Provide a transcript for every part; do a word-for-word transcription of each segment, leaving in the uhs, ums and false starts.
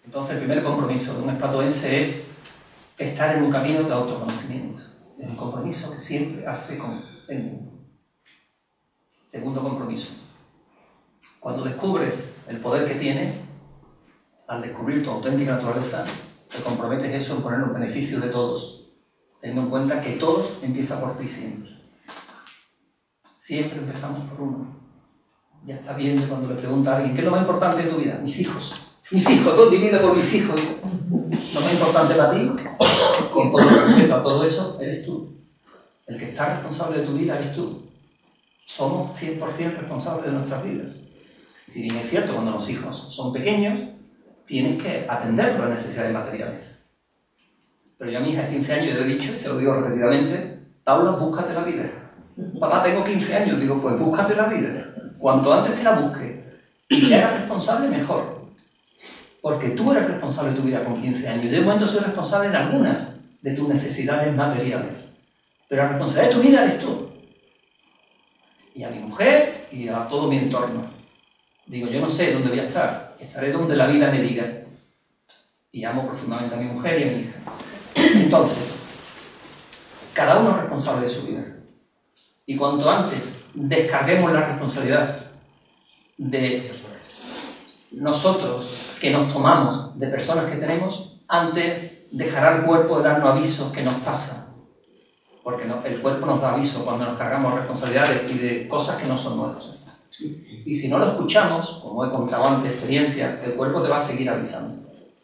Entonces, el primer compromiso de un espatoense es estar en un camino de autoconocimiento. Es un compromiso que siempre hace con el mundo. Segundo compromiso. Cuando descubres el poder que tienes, al descubrir tu auténtica naturaleza, te comprometes eso en ponerlo en beneficio de todos, teniendo en cuenta que todos empiezan por ti siempre. Siempre empezamos por uno. Ya está bien de cuando le pregunta a alguien, ¿qué es lo más importante de tu vida? Mis hijos. Mis hijos, todo mi vida por mis hijos. Lo más importante para ti, con todo respeto a todo eso, eres tú. El que está responsable de tu vida eres tú. Somos cien por cien responsables de nuestras vidas. Si bien es cierto, cuando los hijos son pequeños, tienes que atender las necesidades materiales. Pero yo a mi hija de quince años le he dicho, y se lo digo repetidamente, Paula, búscate la vida. Papá, tengo quince años, digo, pues búscate la vida. Cuanto antes te la busques y te hagas responsable, mejor. Porque tú eres responsable de tu vida con quince años. Yo de momento soy responsable en algunas de tus necesidades materiales. Pero la responsabilidad de tu vida eres tú. Y a mi mujer y a todo mi entorno. Digo, yo no sé dónde voy a estar. Estaré donde la vida me diga. Y amo profundamente a mi mujer y a mi hija. Entonces, cada uno es responsable de su vida. Y cuanto antes descarguemos la responsabilidad de nosotros que nos tomamos de personas que tenemos, antes dejará el cuerpo de darnos avisos que nos pasa. Porque no, el cuerpo nos da aviso cuando nos cargamos responsabilidades y de cosas que no son nuestras. Y si no lo escuchamos, como he contado antes, experiencia, el cuerpo te va a seguir avisando.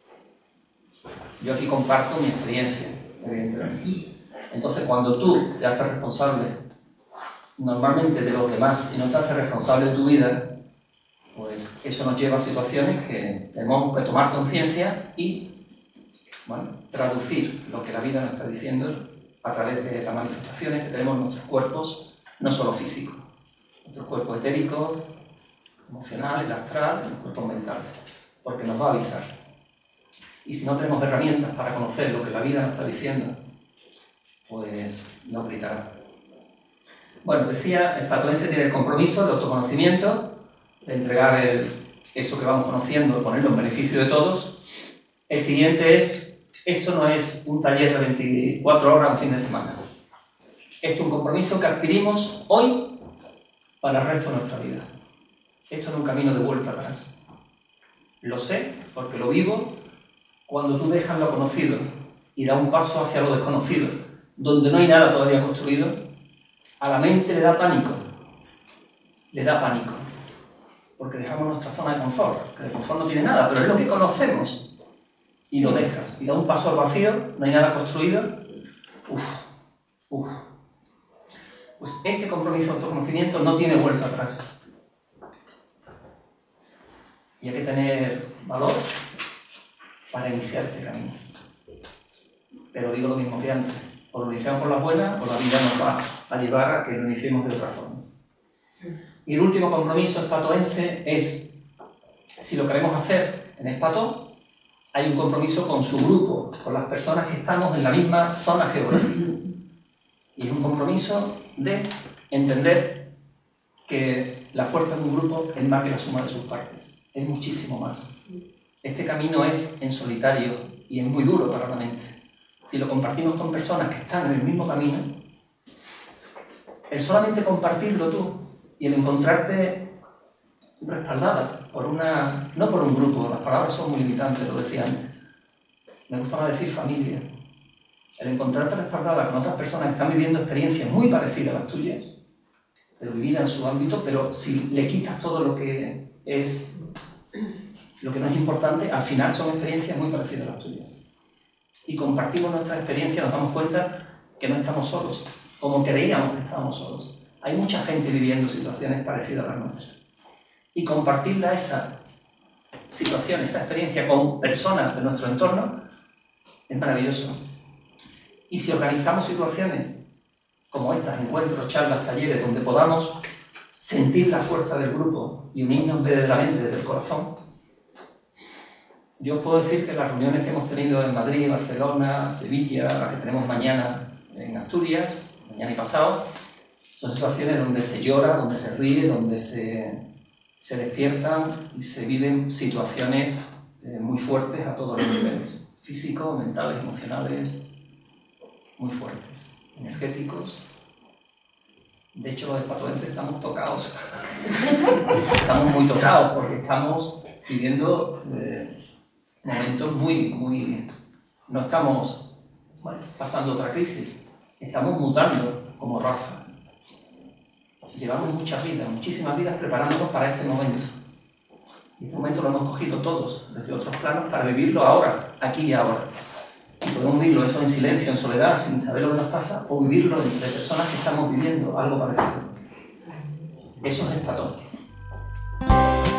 Yo aquí comparto mi experiencia, evidentemente. Entonces, cuando tú te haces responsable normalmente de los demás y no te haces responsable de tu vida, pues eso nos lleva a situaciones que tenemos que tomar conciencia y, bueno, traducir lo que la vida nos está diciendo a través de las manifestaciones que tenemos en nuestros cuerpos, no solo físicos, nuestros cuerpos etéricos, emocionales, el astral, y los cuerpos mentales, porque nos va a avisar. Y si no tenemos herramientas para conocer lo que la vida nos está diciendo, pues nos gritará. Bueno, decía, el patoense tiene el compromiso de autoconocimiento, de entregar el, eso que vamos conociendo, ponerlo en beneficio de todos. El siguiente es, esto no es un taller de veinticuatro horas un fin de semana. Esto es un compromiso que adquirimos hoy para el resto de nuestra vida. Esto no es un camino de vuelta atrás. Lo sé porque lo vivo cuando tú dejas lo conocido y das un paso hacia lo desconocido, donde no hay nada todavía construido. A la mente le da pánico, le da pánico, porque dejamos nuestra zona de confort, que el confort no tiene nada, pero es lo que conocemos, y lo dejas, y da un paso al vacío, no hay nada construido, uff, uff. Pues este compromiso de autoconocimiento no tiene vuelta atrás. Y hay que tener valor para iniciar este camino. Pero digo lo mismo que antes. O lo iniciamos por las buenas, o la vida nos va a llevar a que lo iniciemos de otra forma. Y el último compromiso espatoense es, si lo queremos hacer en Espato, hay un compromiso con su grupo, con las personas que estamos en la misma zona geográfica. Y es un compromiso de entender que la fuerza de un grupo es más que la suma de sus partes, es muchísimo más. Este camino es en solitario y es muy duro para la mente. Si lo compartimos con personas que están en el mismo camino, el solamente compartirlo tú y el encontrarte respaldada por una, no por un grupo, las palabras son muy limitantes, lo decía antes, me gustaba decir familia, el encontrarte respaldada con otras personas que están viviendo experiencias muy parecidas a las tuyas, pero vividas en su ámbito, pero si le quitas todo lo que es, lo que no es importante, al final son experiencias muy parecidas a las tuyas. Y compartimos nuestra experiencia, nos damos cuenta que no estamos solos, como creíamos que estábamos solos. Hay mucha gente viviendo situaciones parecidas a las nuestras. Y compartirla esa situación, esa experiencia con personas de nuestro entorno, es maravilloso. Y si organizamos situaciones como estas, encuentros, charlas, talleres, donde podamos sentir la fuerza del grupo y unirnos desde la mente, desde el corazón, yo os puedo decir que las reuniones que hemos tenido en Madrid, Barcelona, Sevilla, las que tenemos mañana en Asturias, mañana y pasado, son situaciones donde se llora, donde se ríe, donde se, se despiertan y se viven situaciones eh, muy fuertes a todos los niveles, físicos, mentales, emocionales, muy fuertes, energéticos. De hecho, los espatoenses estamos tocados, estamos muy tocados porque estamos viviendo eh, momentos muy, muy... no estamos bueno, pasando otra crisis, estamos mutando como raza. Llevamos muchas vidas, muchísimas vidas preparándonos para este momento. Y este momento lo hemos cogido todos, desde otros planos, para vivirlo ahora, aquí y ahora. Y podemos vivirlo eso en silencio, en soledad, sin saber lo que nos pasa, o vivirlo entre personas que estamos viviendo algo parecido. Eso es espatón.